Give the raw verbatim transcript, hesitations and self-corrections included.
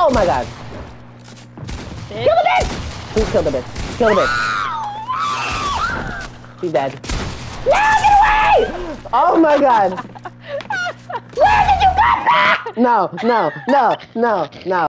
Oh my god. Bitch. Kill the bitch! Please kill the bitch. Kill the bitch. She's dead. No, get away! Oh my god. Where did you come from? No, no, no, no, no.